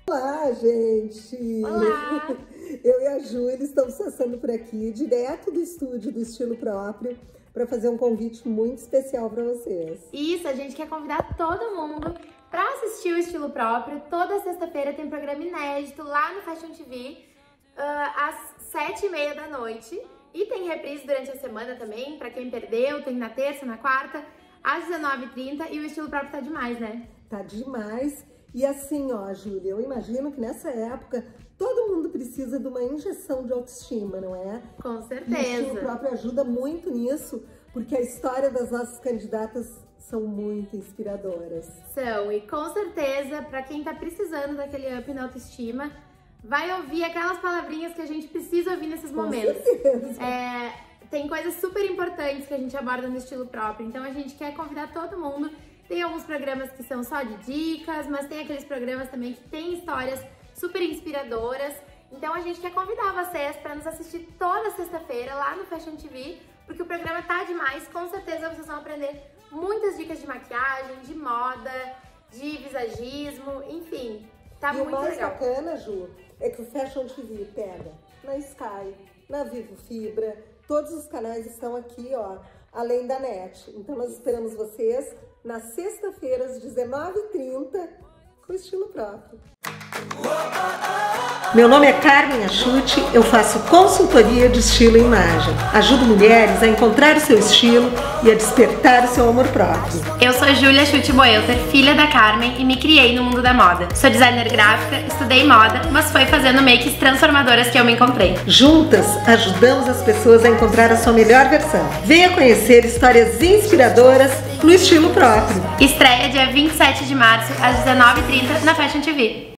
Olá, gente! Olá! Eu e a Júlia estamos passando por aqui, direto do estúdio do Estilo Próprio, para fazer um convite muito especial para vocês. Isso, a gente quer convidar todo mundo para assistir o Estilo Próprio. Toda sexta-feira tem programa inédito lá no Fashion TV, às 7h30 da noite. E tem reprise durante a semana também, para quem perdeu, tem na terça, na quarta, às 19h30. E o Estilo Próprio tá demais, né? Tá demais! E assim, ó, Júlia, eu imagino que nessa época todo mundo precisa de uma injeção de autoestima, não é? Com certeza. E o Estilo Próprio ajuda muito nisso, porque a história das nossas candidatas são muito inspiradoras. São, e com certeza, para quem tá precisando daquele up na autoestima, vai ouvir aquelas palavrinhas que a gente precisa ouvir nesses momentos. Com certeza. Tem coisas super importantes que a gente aborda no Estilo Próprio, então a gente quer convidar todo mundo. Tem alguns programas que são só de dicas, mas tem aqueles programas também que tem histórias super inspiradoras. Então a gente quer convidar vocês para nos assistir toda sexta-feira lá no Fashion TV, porque o programa tá demais. Com certeza vocês vão aprender muitas dicas de maquiagem, de moda, de visagismo, enfim, tá muito legal. E o mais bacana, Ju, é que o Fashion TV pega na Sky, na Vivo Fibra, todos os canais estão aqui, ó, além da NET. Então nós esperamos vocês na sexta-feira, às 19h30, com o Estilo Próprio. Meu nome é Carmen Achute, eu faço consultoria de estilo e imagem. Ajudo mulheres a encontrar o seu estilo e a despertar o seu amor próprio. Eu sou Júlia Achute Boelter, filha da Carmen, e me criei no mundo da moda. Sou designer gráfica, estudei moda, mas foi fazendo makes transformadoras que eu me encontrei. Juntas, ajudamos as pessoas a encontrar a sua melhor versão. Venha conhecer histórias inspiradoras no Estilo Próprio. Estreia dia 27 de março, às 19h30, na Fashion TV.